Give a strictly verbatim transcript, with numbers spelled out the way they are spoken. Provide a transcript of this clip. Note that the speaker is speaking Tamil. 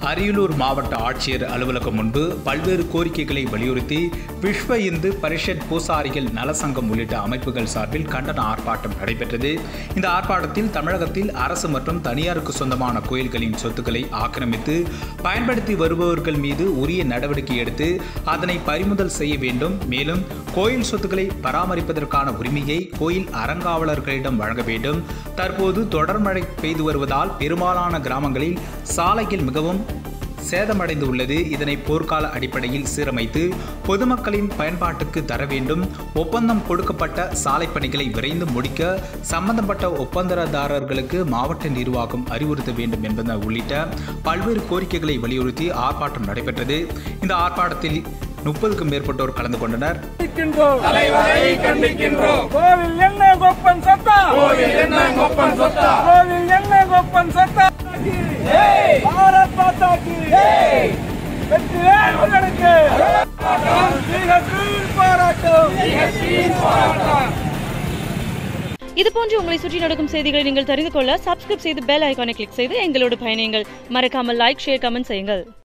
அரியலூர் மாவட்ட ஆட்சியர் அலுவலகம் முன்பு பல்வேறு கோரிக்கைகளை வலியுறுத்தி விஸ்வ இந்து பரிஷத் பூசாரிகள் நலசங்கம் உள்ளிட்ட அமைப்புகள் சார்பில் கண்டன ஆர்ப்பாட்டம் நடைபெற்றது. இந்த ஆர்ப்பாட்டத்தில் தமிழகத்தில் அரசு மற்றும் தனியாருக்கு சொந்தமான கோயில்களின் சொத்துக்களை ஆக்கிரமித்து பயன்படுத்தி வருபவர்கள் மீது உரிய நடவடிக்கை எடுத்து அதனை பறிமுதல் செய்ய வேண்டும். மேலும் கோயில் சொத்துக்களை பராமரிப்பதற்கான உரிமையை கோயில் அறங்காவலர்களிடம் வழங்க வேண்டும். தற்போது தொடர் மழை பெய்து வருவதால் பெரும்பாலான கிராமங்களில் சாலைகள் மிகவும் சேதமடைந்து உள்ளது. இதனை போர்க்கால அடிப்படையில் சீரமைத்து பொதுமக்களின் பயன்பாட்டுக்கு தர வேண்டும். ஒப்பந்தம் கொடுக்கப்பட்ட சாலை பணிகளை விரைந்து முடிக்க சம்பந்தப்பட்ட ஒப்பந்ததாரர்களுக்கு மாவட்ட நிர்வாகம் அறிவுறுத்த வேண்டும் என்பன உள்ளிட்ட பல்வேறு கோரிக்கைகளை வலியுறுத்தி ஆர்ப்பாட்டம் நடைபெற்றது. இந்த ஆர்ப்பாட்டத்தில் முப்பதுக்கும் மேற்பட்டோர் கலந்து கொண்டனர். இதுபோன்று உங்களை சுற்றி நடக்கும் செய்திகளை நீங்கள் தெரிந்து கொள்ள சப்ஸ்கிரைப் செய்து பெல் ஐகானை கிளிக் செய்து எங்களோடு பயணியுங்கள். மறக்காமல் லைக், ஷேர், கமெண்ட் செய்யுங்கள்.